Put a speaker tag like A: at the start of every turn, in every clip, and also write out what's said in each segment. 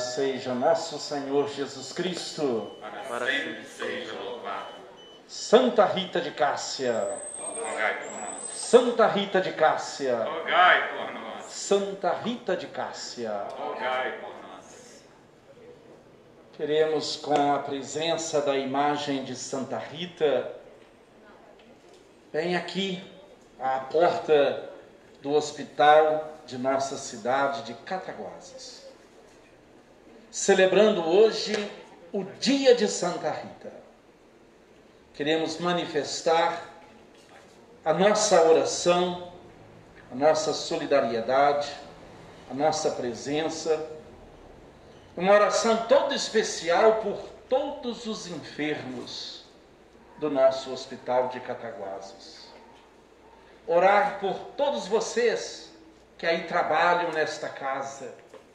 A: seja nosso Senhor Jesus Cristo.
B: Para sempre seja louvado.
A: Santa Rita de Cássia.
B: Rogai por nós.
A: Santa Rita de Cássia.
B: Rogai por nós.
A: Santa Rita de Cássia.
B: Rogai por nós.
A: Queremos, com a presença da imagem de Santa Rita, bem aqui à porta do hospital de nossa cidade de Cataguases, celebrando hoje o dia de Santa Rita. Queremos manifestar a nossa oração, a nossa solidariedade, a nossa presença, uma oração toda especial por todos os enfermos do nosso hospital de Cataguases. Orar por todos vocês que aí trabalham nesta casa.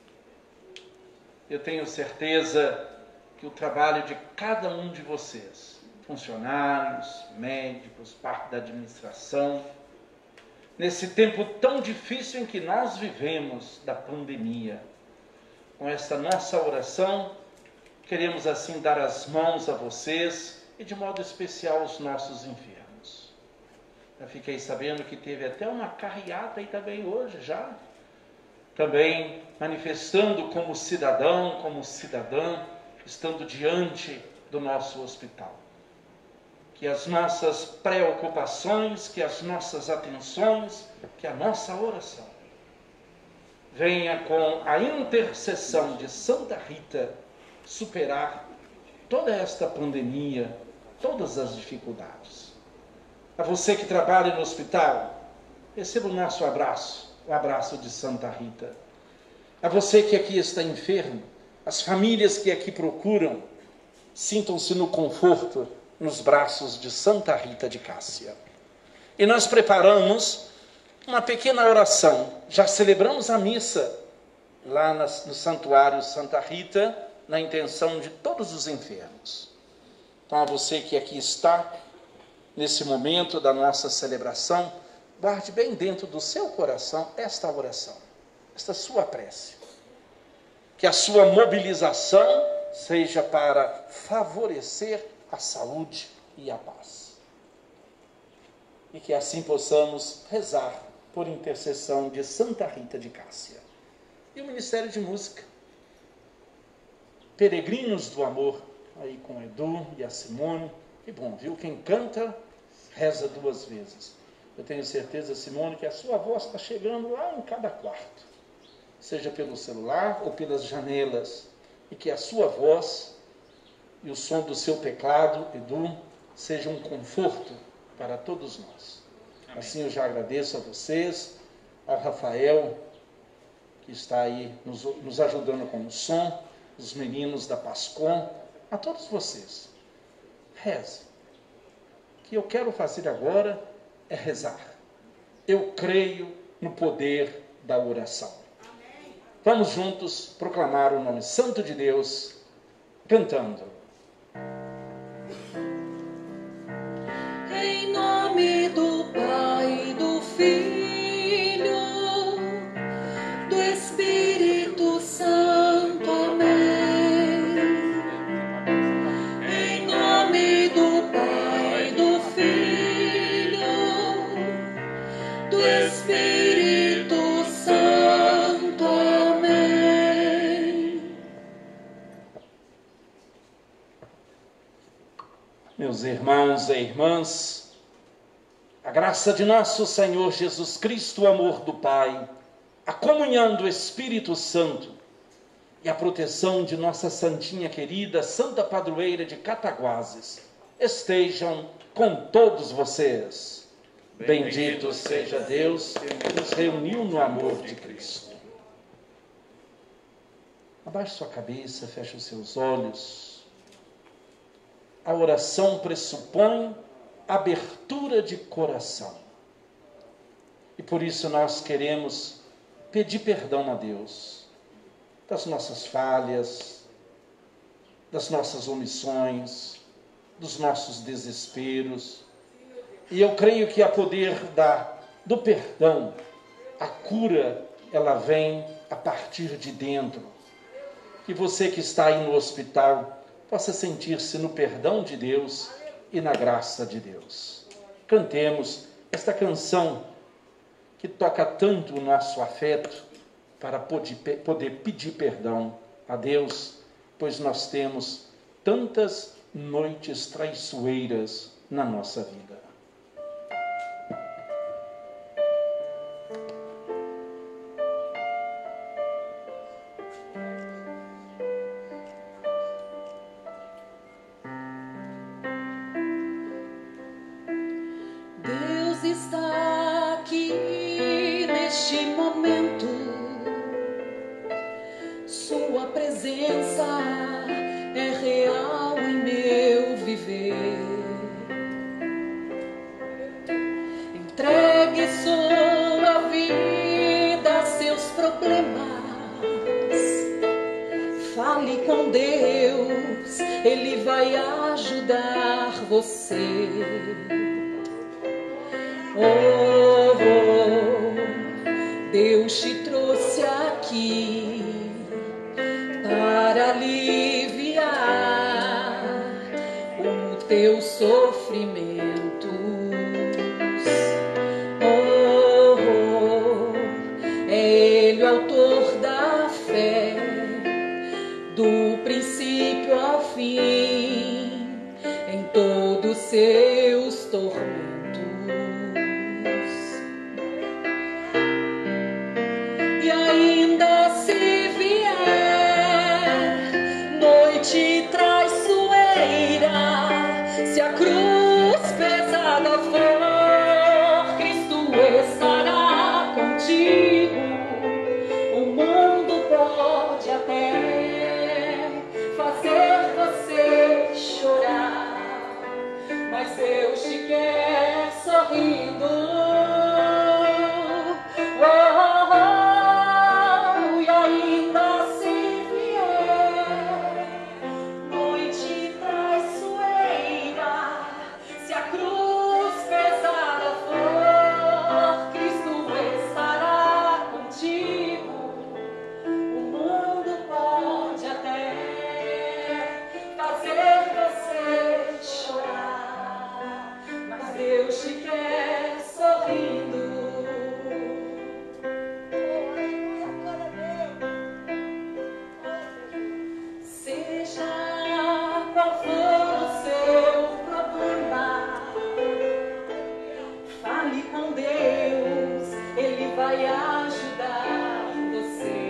A: Eu tenho certeza que o trabalho de cada um de vocês, funcionários, médicos, parte da administração, nesse tempo tão difícil em que nós vivemos da pandemia, com esta nossa oração, queremos assim dar as mãos a vocês e de modo especial aos nossos enfermos. Eu fiquei sabendo que teve até uma carreata aí também hoje já, também manifestando como cidadão, como cidadã, estando diante do nosso hospital. Que as nossas preocupações, que as nossas atenções, que a nossa oração venha com a intercessão de Santa Rita superar toda esta pandemia, todas as dificuldades. A você que trabalha no hospital, receba o nosso abraço, o abraço de Santa Rita. A você que aqui está enfermo, as famílias que aqui procuram, sintam-se no conforto, nos braços de Santa Rita de Cássia. E nós preparamos uma pequena oração. Já celebramos a missa lá no Santuário Santa Rita, na intenção de todos os enfermos. Então, a você que aqui está, nesse momento da nossa celebração, guarde bem dentro do seu coração esta oração, esta sua prece. Que a sua mobilização seja para favorecer a saúde e a paz. E que assim possamos rezar por intercessão de Santa Rita de Cássia. E o Ministério de Música, Peregrinos do Amor, aí com o Edu e a Simone. Que bom, viu? Quem canta, reza duas vezes. Eu tenho certeza, Simone, que a sua voz está chegando lá em cada quarto, seja pelo celular ou pelas janelas, e que a sua voz e o som do seu teclado, Edu, seja um conforto para todos nós. Amém. Assim eu já agradeço a vocês, ao Rafael, que está aí nos ajudando com o som, os meninos da Pascom, a todos vocês. Reze. O que eu quero fazer agora é rezar. Eu creio no poder da oração. Amém. Vamos juntos proclamar o nome santo de Deus, cantando.
C: Em nome do Pai, do Filho, do Espírito Santo, amém. Em nome do Pai, do Filho, do Espírito Santo, amém.
A: Meus irmãos e irmãs, a graça de nosso Senhor Jesus Cristo, o amor do Pai, a comunhão do Espírito Santo e a proteção de nossa santinha querida Santa Padroeira de Cataguases estejam com todos vocês. Bendito seja Deus que nos reuniu no amor de Cristo. Abaixe sua cabeça, feche os seus olhos. A oração pressupõe abertura de coração. E por isso nós queremos pedir perdão a Deus das nossas falhas, das nossas omissões, dos nossos desesperos. E eu creio que a poder do perdão, a cura, ela vem a partir de dentro. que você que está aí no hospital possa sentir-se no perdão de Deus e na graça de Deus. Cantemos esta canção que toca tanto o nosso afeto para poder pedir perdão a Deus, pois nós temos tantas noites traiçoeiras na nossa vida.
C: Deus está aqui neste momento. Sua presença é real em meu viver. Entregue sua vida, seus problemas. Fale com Deus, Ele vai ajudar você. Oh, Deus te trouxe aqui para aliviar o teu sofrimento. Oh, é Ele o autor da fé, do princípio ao fim, em todos seus tormentos. E ainda se vier noite traiçoeira, se a cruz pesada for, Cristo estará contigo. O mundo pode até fazer você chorar, mas Deus te quer sorrindo. E ainda se vier noite traiçoeira, se a cruz pesada for, Cristo estará contigo. O mundo pode até fazer você chorar, mas Deus te quer sorrindo. Seja qual for o seu problema, fale com Deus, Ele vai ajudar você.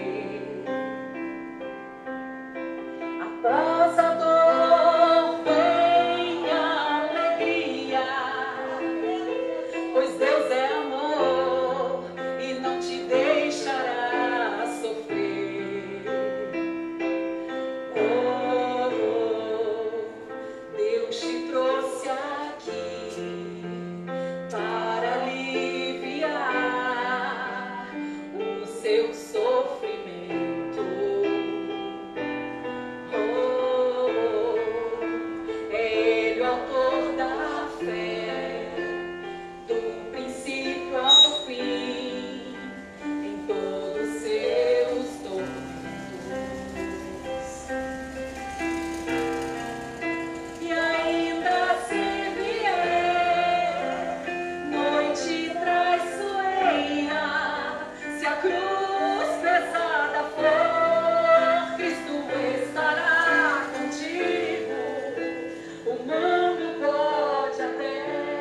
C: Após a dor vem a alegria, pois Deus é amor e não te deixará sofrer. Oh, Deus te trouxe aqui para aliviar o seu sofrimento. Oh, é Ele o autor da fé, do princípio ao fim, em todos seus tormentos. E ainda se vier noite traiçoeira, se a cruz pesada for, Cristo estará contigo. O mundo pode até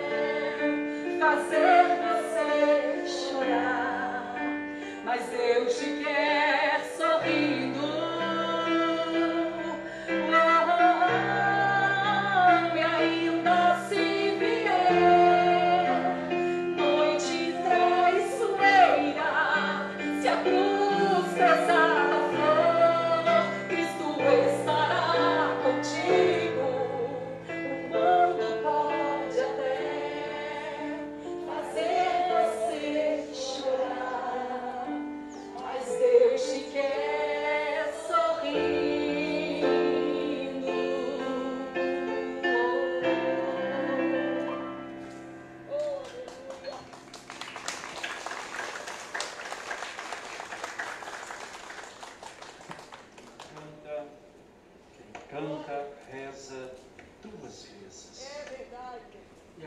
C: fazer você chorar, mas Deus te quer sorrindo. E ainda se vier noite traiçoeira, se a cruz pesada for, Cristo estará contigo. O mundo pode até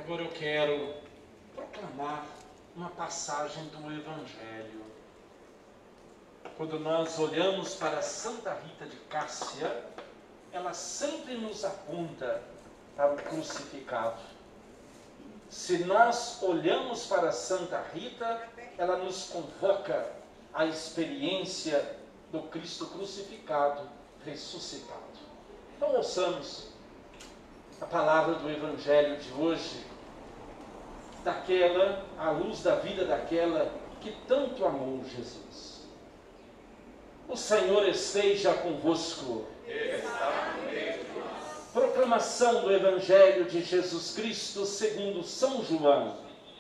A: Agora eu quero proclamar uma passagem do Evangelho. Quando nós olhamos para Santa Rita de Cássia, ela sempre nos aponta para o crucificado. Se nós olhamos para Santa Rita, ela nos convoca à experiência do Cristo crucificado, ressuscitado. Então ouçamos a palavra do Evangelho de hoje, à luz da vida daquela que tanto amou Jesus. O Senhor esteja convosco. Proclamação do Evangelho de Jesus Cristo segundo São João.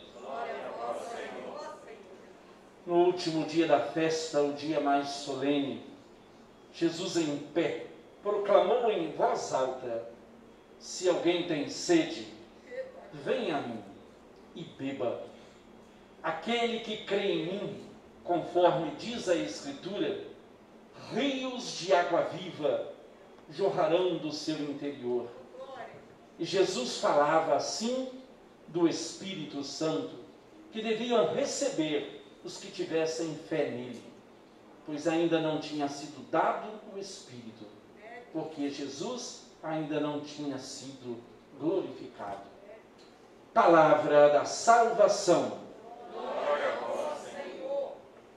A: No último dia da festa, o dia mais solene, Jesus em pé proclamou em voz alta: se alguém tem sede, venha a mim e beba. Aquele que crê em mim, conforme diz a Escritura, rios de água viva jorrarão do seu interior. E Jesus falava assim do Espírito Santo, que deviam receber os que tivessem fé nele, pois ainda não tinha sido dado o Espírito, porque Jesus ainda não tinha sido glorificado. Palavra da salvação.
B: Glória a vós, Senhor.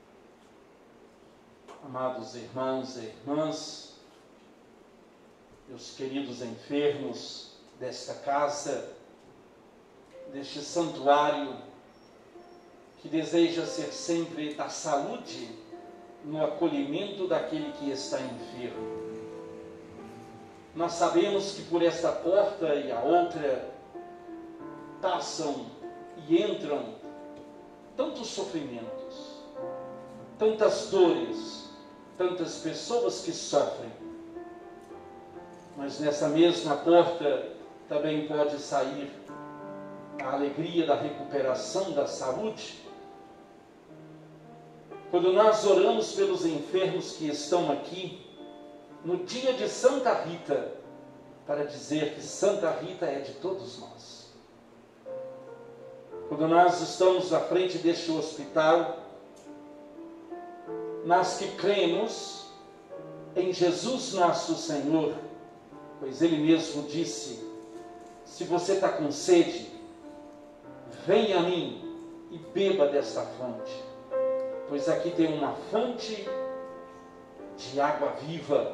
A: Amados irmãos e irmãs, meus queridos enfermos desta casa, deste santuário que deseja ser sempre da saúde no acolhimento daquele que está enfermo. Nós sabemos que por esta porta e a outra passam e entram tantos sofrimentos, tantas dores, tantas pessoas que sofrem. Mas nessa mesma porta também pode sair a alegria da recuperação da saúde. Quando nós oramos pelos enfermos que estão aqui, no dia de Santa Rita, para dizer que Santa Rita é de todos nós. Quando nós estamos à frente deste hospital, nós que cremos em Jesus nosso Senhor, pois Ele mesmo disse: se você está com sede, venha a mim e beba desta fonte, pois aqui tem uma fonte de água viva.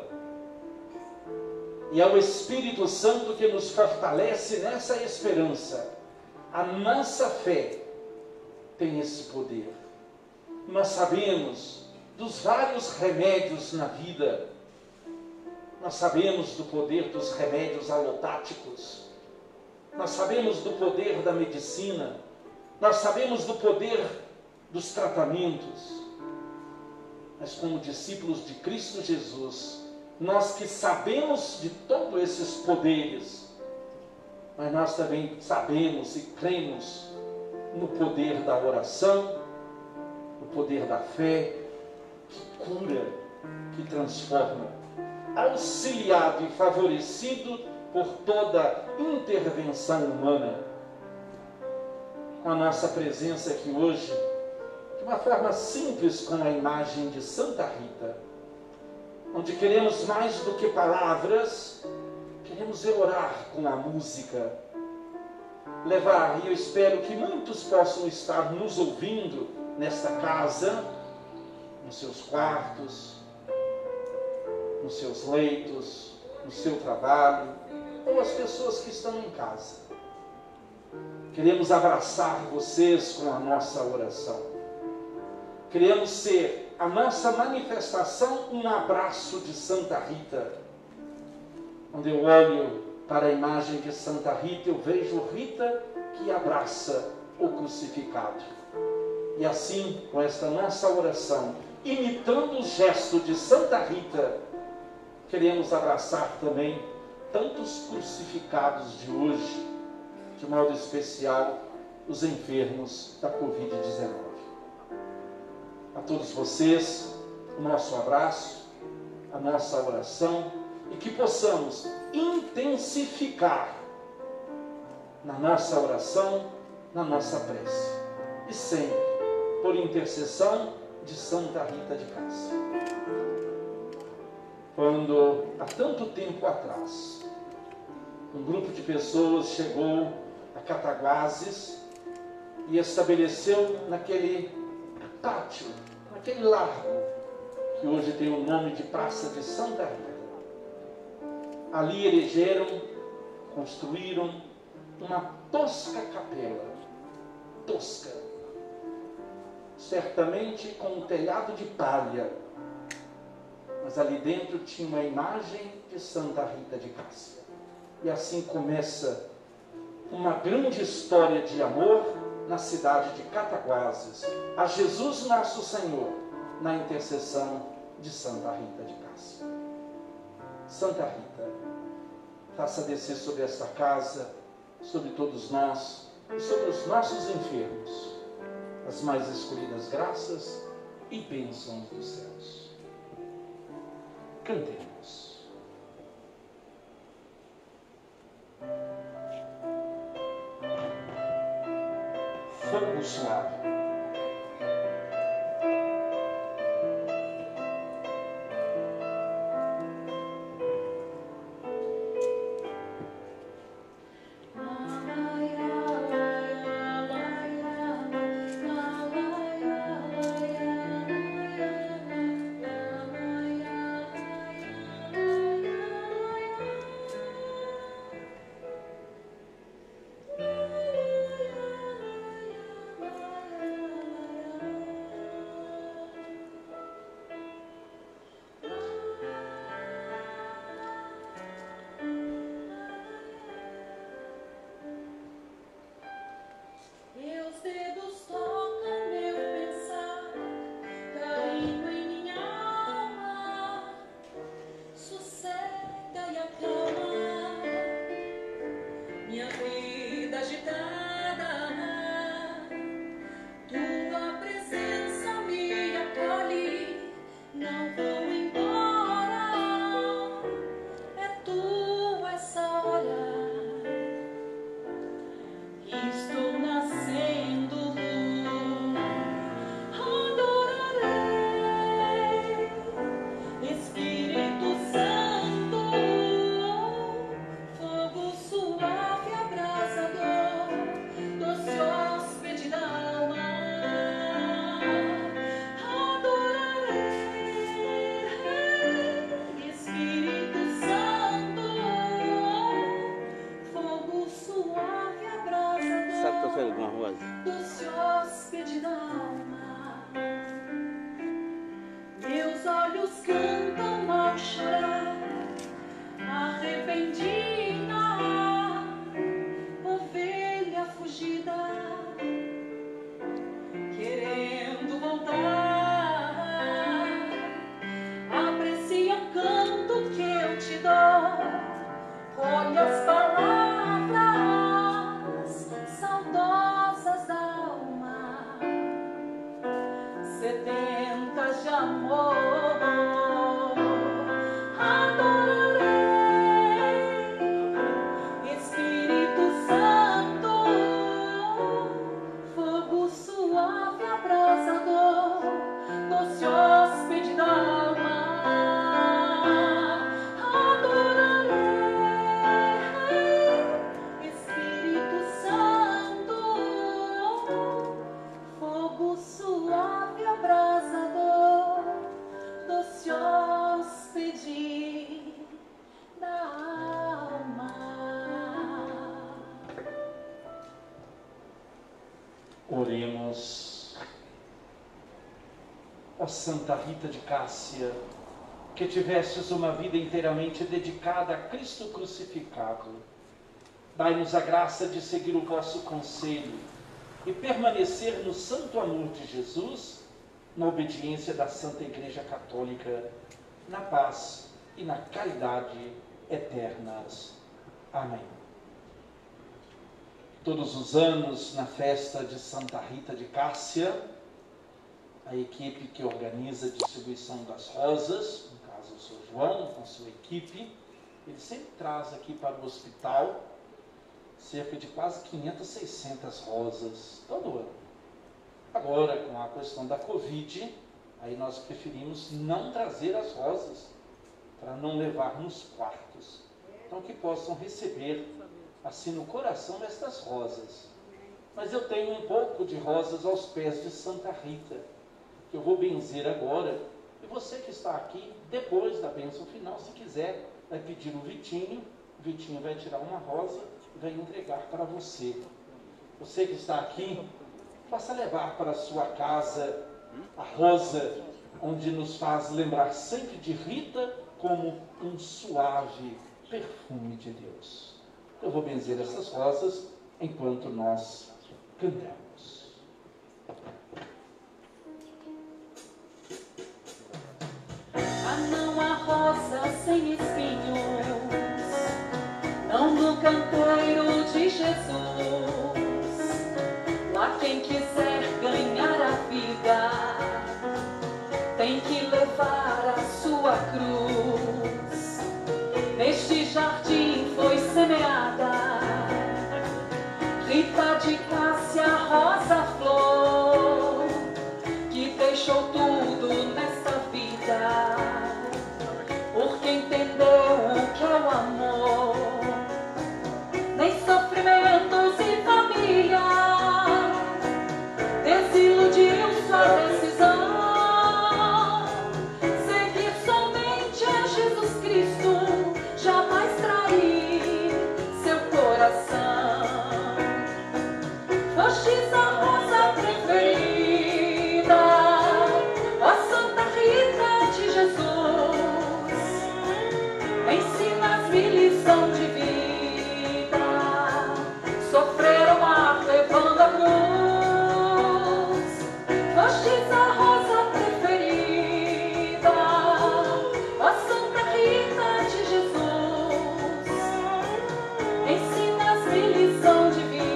A: E é o Espírito Santo que nos fortalece nessa esperança. A nossa fé tem esse poder. Nós sabemos dos vários remédios na vida. Nós sabemos do poder dos remédios alotáticos. Nós sabemos do poder da medicina. Nós sabemos do poder dos tratamentos. Mas como discípulos de Cristo Jesus, nós que sabemos de todos esses poderes, mas nós também sabemos e cremos no poder da oração, no poder da fé, que cura, que transforma, auxiliado e favorecido por toda intervenção humana. Com a nossa presença aqui hoje, de uma forma simples, com a imagem de Santa Rita, onde queremos mais do que palavras, queremos orar com a música, levar, e eu espero que muitos possam estar nos ouvindo nesta casa, nos seus quartos, nos seus leitos, no seu trabalho, ou as pessoas que estão em casa. Queremos abraçar vocês com a nossa oração. Queremos ser a nossa manifestação um abraço de Santa Rita. Quando eu olho para a imagem de Santa Rita, eu vejo Rita que abraça o crucificado. E assim, com esta nossa oração, imitando o gesto de Santa Rita, queremos abraçar também tantos crucificados de hoje, de modo especial os enfermos da Covid-19. A todos vocês, o nosso abraço, a nossa oração, e que possamos intensificar na nossa oração, na nossa prece. E sempre por intercessão de Santa Rita de Cássia. Quando, há tanto tempo atrás, um grupo de pessoas chegou a Cataguases e estabeleceu naquele pátio, naquele largo, que hoje tem o nome de Praça de Santa Rita. Ali elegeram, construíram uma tosca capela, tosca, certamente com um telhado de palha, mas ali dentro tinha uma imagem de Santa Rita de Cássia. E assim começa uma grande história de amor na cidade de Cataguases, a Jesus Nosso Senhor, na intercessão de Santa Rita de Cássia. Santa Rita, faça descer sobre esta casa, sobre todos nós e sobre os nossos enfermos, as mais escolhidas graças e bênçãos dos céus. Cantemos. Fogo suave.
C: Doce hóspede da alma, meus olhos cantam ao chorar, arrependida, ovelha fugida, querendo voltar. Aprecia o canto que eu te dou, olha as palavras saudosas da alma, sedentas de amor. Adorarei, Espírito Santo, fogo suave, abrasador, doce hóspede da alma. Adorarei, Espírito Santo, fogo suave, abrasador, doce hóspede da alma.
A: Oremos. Ó Santa Rita de Cássia, que tivestes uma vida inteiramente dedicada a Cristo crucificado, dai-nos a graça de seguir o vosso conselho e permanecer no santo amor de Jesus, na obediência da Santa Igreja Católica, na paz e na caridade eternas. Amém. Todos os anos, na festa de Santa Rita de Cássia, a equipe que organiza a distribuição das rosas, no caso o Sr. João, com sua equipe, ele sempre traz aqui para o hospital cerca de quase 500, 600 rosas todo ano. Agora, com a questão da Covid, aí nós preferimos não trazer as rosas, para não levar nos quartos. Então, que possam receber, assim, no coração, estas rosas. Mas eu tenho um pouco de rosas aos pés de Santa Rita, que eu vou benzer agora. E você que está aqui, depois da bênção final, se quiser, vai pedir o Vitinho vai tirar uma rosa e vai entregar para você. Você que está aqui, possa levar para a sua casa a rosa, onde nos faz lembrar sempre de Rita como um suave perfume de Deus. Eu vou benzer essas rosas enquanto nós cantamos.
C: Não há rosa sem espinhos, não no canteiro de Jesus. Lá quem quiser ganhar a vida tem que levar a sua cruz. Neste jardim foi semeada Rita de Cássia, rosa flor, que deixou tudo nesta vida, porque entendeu o que é o amor. Nem sofrimentos e família desiludiu sua decisão. Seguir somente a Jesus Cristo, jamais trair seu coração. Fostes a rosa preferida, ó Santa Rita de Jesus, ensina-me lição de vida, sofrer o mar levando a cruz. Fostes a rosa preferida, ó Santa Rita de Jesus, ensina-me lição de vida,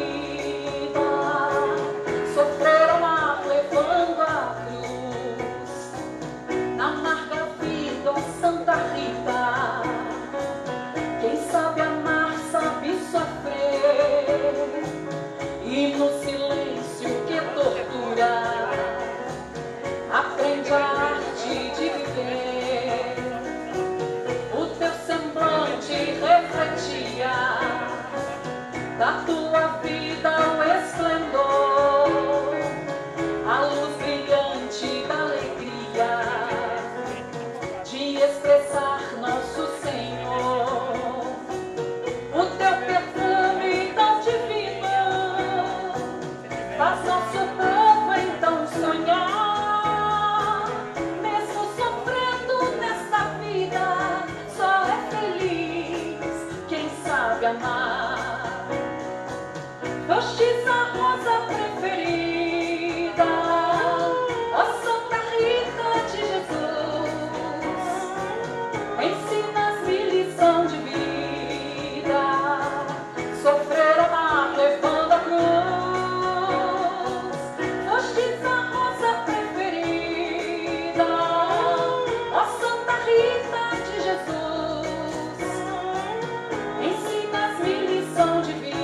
C: sofrer o mar levando a cruz. Na amarga vida, ó Santa Rita, quem sabe amar sabe sofrer, e no silêncio que tortura aprende a arte de viver. O teu semblante refletia da tua vida o esplendor, a luz brilhante da alegria de expressar nosso Senhor. O teu perfume tão divino faz nosso povo então sonhar. Mesmo sofrendo nesta vida, só é feliz quem sabe amar. Fostes a rosa preferida, ó Santa Rita de Jesus, ensina-me lição de vida, sofrer o mar levando a cruz. Fostes a rosa preferida, ó Santa Rita de Jesus, ensina-me lição de vida,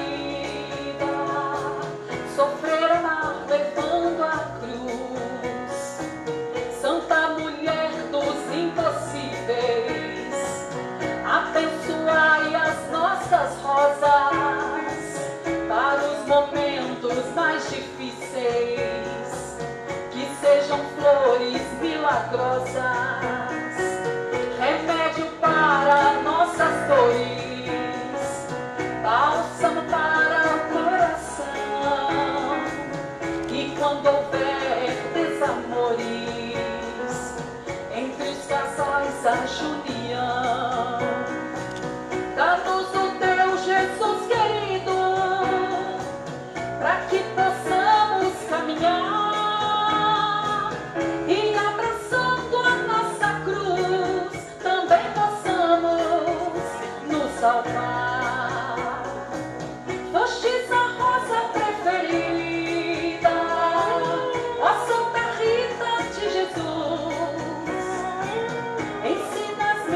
C: sofrer o mar levando a cruz. Santa mulher dos impossíveis, abençoai as nossas rosas para os momentos mais difíceis, que sejam flores milagrosas, remédio para nossas dores, bálsamo para o coração, que quando houver desamores entre os casais haja união. Dá-nos o teu Jesus querido, para que possamos caminhar e abraçando a nossa cruz também possamos nos salvar. Fostes a rosa preferida, ó Santa Rita de Jesus, ensina-me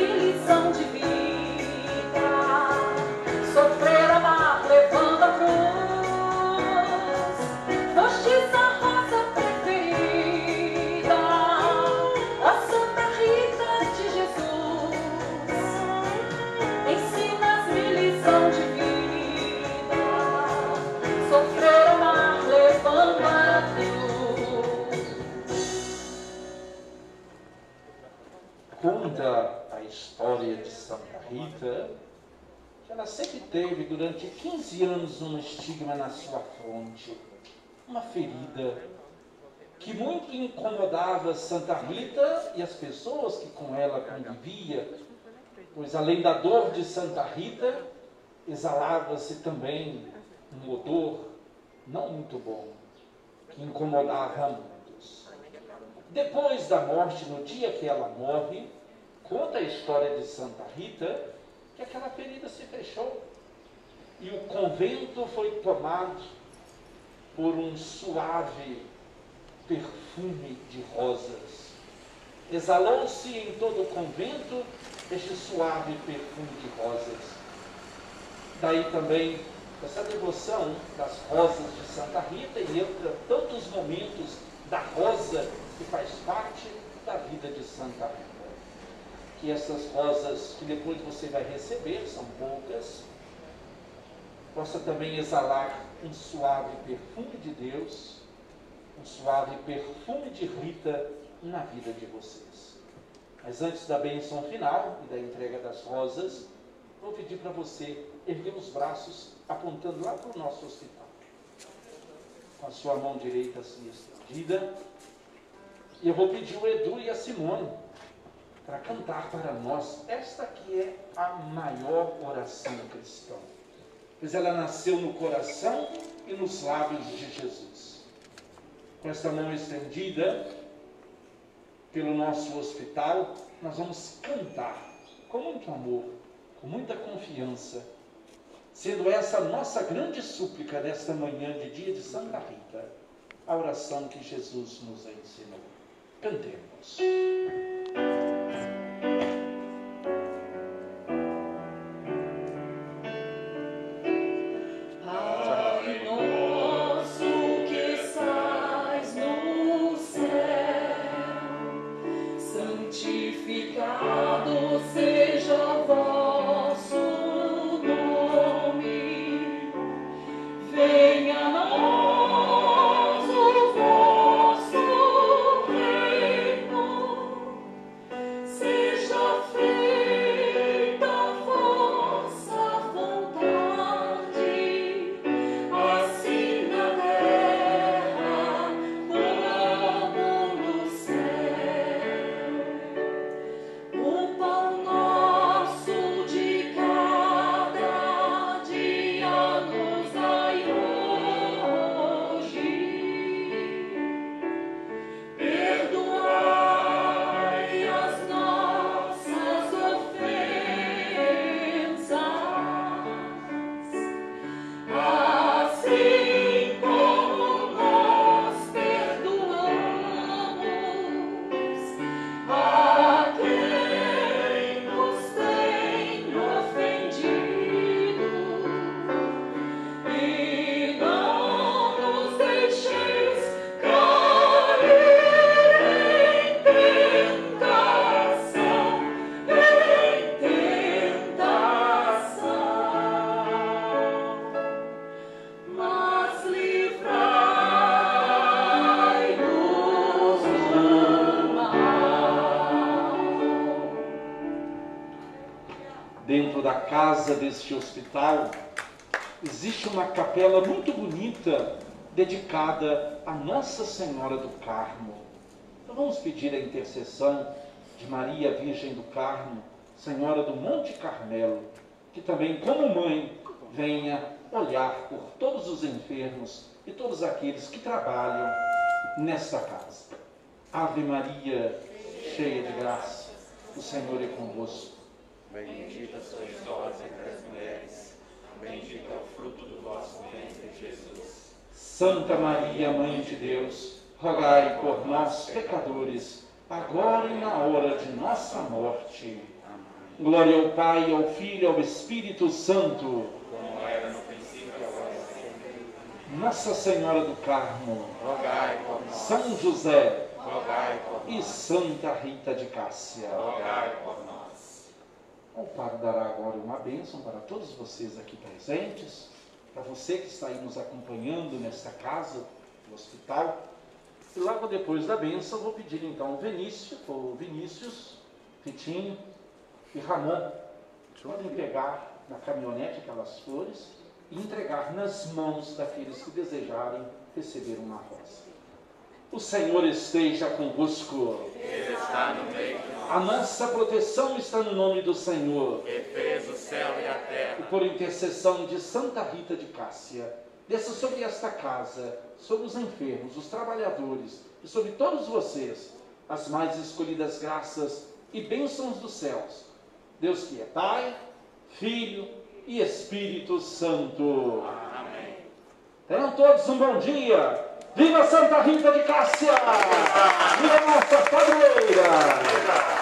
A: conta a história de Santa Rita que ela sempre teve durante 15 anos um estigma na sua fronte, uma ferida que muito incomodava Santa Rita e as pessoas que com ela conviviam, pois além da dor de Santa Rita, exalava-se também um odor não muito bom, que incomodava muitos. Depois da morte, no dia que ela morre, conta a história de Santa Rita, que aquela ferida se fechou e o convento foi tomado por um suave perfume de rosas. Exalou-se em todo o convento este suave perfume de rosas. Daí também essa devoção das rosas de Santa Rita, e entre tantos momentos da rosa que faz parte da vida de Santa Rita. Que essas rosas que depois você vai receber, são poucas, possa também exalar um suave perfume de Deus, um suave perfume de Rita na vida de vocês. Mas antes da bênção final e da entrega das rosas, vou pedir para você erguer os braços apontando lá para o nosso hospital. Com a sua mão direita assim estendida. E eu vou pedir o Edu e a Simone para cantar para nós esta que é a maior oração cristã. Pois ela nasceu no coração e nos lábios de Jesus. Com esta mão estendida pelo nosso hospital, nós vamos cantar com muito amor, com muita confiança, sendo essa a nossa grande súplica desta manhã de dia de Santa Rita, a oração que Jesus nos ensinou. Cantemos. Dentro da casa deste hospital, existe uma capela muito bonita dedicada a Nossa Senhora do Carmo. Então vamos pedir a intercessão de Maria Virgem do Carmo, Senhora do Monte Carmelo, que também, como mãe, venha olhar por todos os enfermos e todos aqueles que trabalham nesta casa. Ave Maria, cheia de graça, o Senhor é convosco.
B: Bendita sois vós entre as mulheres, bendito é o fruto do vosso ventre, Jesus.
A: Santa Maria, Mãe de Deus, rogai por nós, pecadores, agora e na hora de nossa morte. Amém. Glória ao Pai, ao Filho e ao Espírito Santo.
B: Como era no princípio, agora e sempre.
A: Nossa Senhora do Carmo,
B: rogai por nós.
A: São José,
B: rogai por nós.
A: E Santa Rita de Cássia,
B: rogai por nós.
A: O Padre dará agora uma bênção para todos vocês aqui presentes, para você que está aí nos acompanhando nesta casa, no hospital. E logo depois da bênção, vou pedir então o Vinícius Titinho e Ramon podem pegar na caminhonete aquelas flores e entregar nas mãos daqueles que desejarem receber uma rosa. O Senhor esteja convosco.
B: Ele está no meio de nós.
A: A nossa proteção está no nome do Senhor.
B: Que fez o céu e a
A: E
B: terra.
A: por intercessão de Santa Rita de Cássia, desça sobre esta casa, sobre os enfermos, os trabalhadores e sobre todos vocês, as mais escolhidas graças e bênçãos dos céus. Deus que é Pai, Filho e Espírito Santo.
B: Amém.
A: Tenham todos um bom dia. Viva Santa Rita de Cássia! Viva nossa padroeira!